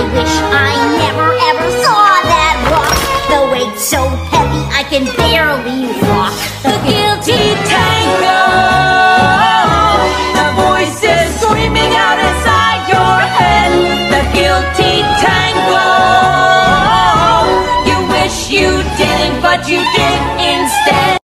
wish I never ever saw that rock. The weight's so heavy I can barely walk.